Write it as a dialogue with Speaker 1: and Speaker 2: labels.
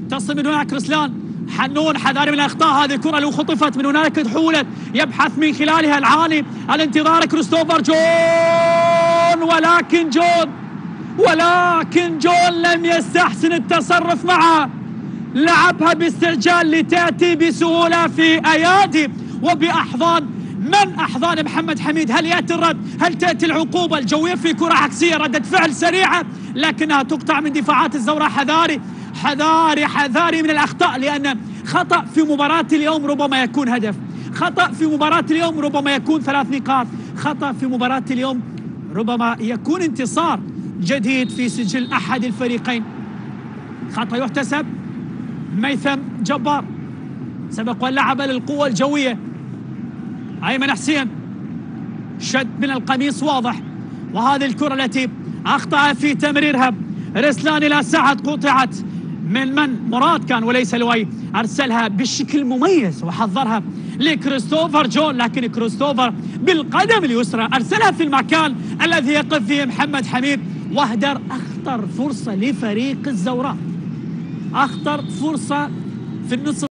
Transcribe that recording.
Speaker 1: تصل من هناك رسلان حنون، حذاري من الأخطاء. هذه الكرة لو خطفت من هناك تحولت، يبحث من خلالها العاني الانتظار كريستوفر جون، ولكن جون لم يستحسن التصرف معها، لعبها باستعجال لتأتي بسهولة في أيادي وبأحضان أحضان محمد حميد. هل يأتي الرد؟ هل تأتي العقوبة الجوية في كرة عكسية؟ ردة فعل سريعة لكنها تقطع من دفاعات الزوراء. حذاري من الأخطاء، لأن خطأ في مباراة اليوم ربما يكون هدف، خطأ في مباراة اليوم ربما يكون 3 نقاط، خطأ في مباراة اليوم ربما يكون انتصار جديد في سجل أحد الفريقين. خطأ يحتسب. ميثم جبار سبق ولعب للقوة الجوية. أيمن حسين شد من القميص واضح، وهذه الكرة التي أخطأ في تمريرها رسلان إلى سعد، قطعت من مراد كان وليس لوي، أرسلها بشكل مميز وحضرها لكريستوفر جون، لكن كريستوفر بالقدم اليسرى أرسلها في المكان الذي يقف فيه محمد حميد، واهدر أخطر فرصة لفريق الزوراء، أخطر فرصة في النصف